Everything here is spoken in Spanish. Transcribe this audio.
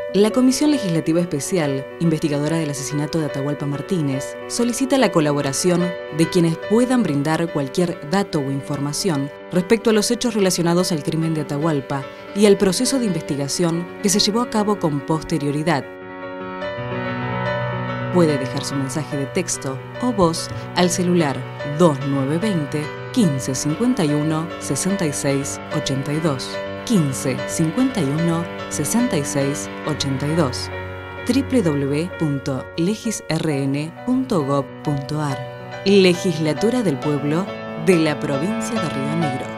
La Comisión Legislativa Especial, investigadora del asesinato de Atahualpa Martínez, solicita la colaboración de quienes puedan brindar cualquier dato o información respecto a los hechos relacionados al crimen de Atahualpa y al proceso de investigación que se llevó a cabo con posterioridad. Puede dejar su mensaje de texto o voz al celular 2920 15 51 66 82. 15 51 66 82 www.legisrn.gov.ar. Legislatura del Pueblo de la provincia de Río Negro.